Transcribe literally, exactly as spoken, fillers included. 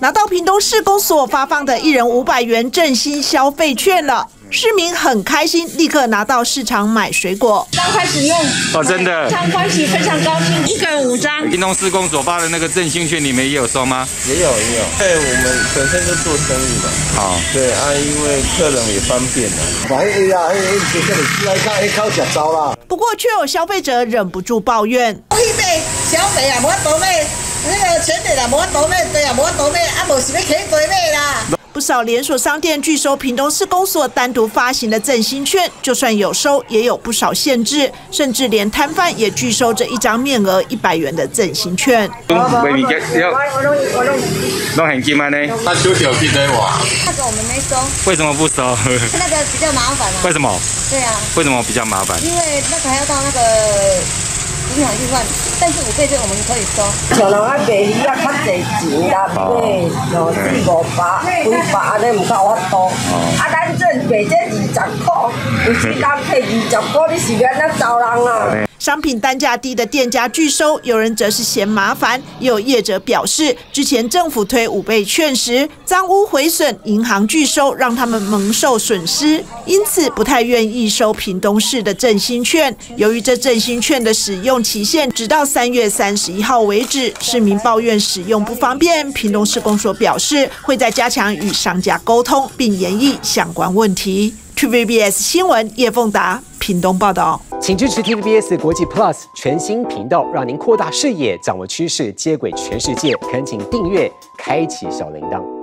拿到屏东市公所发放的一人五百元振兴消费券了。 市民很开心，立刻拿到市场买水果。 刚开始用哦，真的， 非常欢喜，非常高兴，一个人五张。 屏东市公所发的那个振兴券，你们也有收吗？ 也有，也有。对，我们本身就做生意嘛。好，对啊，因为客人也方便了。 买 A 啦，哎哎，就这里出来看，哎，靠假招啦。 不过，却有消费者忍不住抱怨： 我去买小费啊，无法度买；那个全的啦，无法度买；对啊，无法度买，啊，无是要起多买啦。 不少连锁商店拒收屏东市公所单独发行的振兴券，就算有收，也有不少限制，甚至连摊贩也拒收这一张面额一百元的振兴券。 买物件要弄现金吗呢？ 他收掉去给我。 那个我们没收。 为什么不收？ 那个比较麻烦啊。 为什么？ 对啊。 为什么比较麻烦？ 因为那个还要到那个。 银行去换，但是五倍券我们可以收。 像人啊卖鱼啊较济钱啦，买两四五百、几百安尼唔够法度。啊，咱这卖这二十块，有时人摕二十块，你是要安怎招人啊？ 商品单价低的店家拒收，有人则是嫌麻烦，也有业者表示，之前政府推五倍券时，脏污毁损，银行拒收，让他们蒙受损失，因此不太愿意收屏东市的振兴券。由于这振兴券的使用期限直到三月三十一号为止，市民抱怨使用不方便，屏东市公所表示会再加强与商家沟通，并研议相关问题。T V B S 新闻叶凤达屏东报道。 请支持 T V B S 国际 Plus 全新频道，让您扩大视野，掌握趋势，接轨全世界。恳请订阅，开启小铃铛。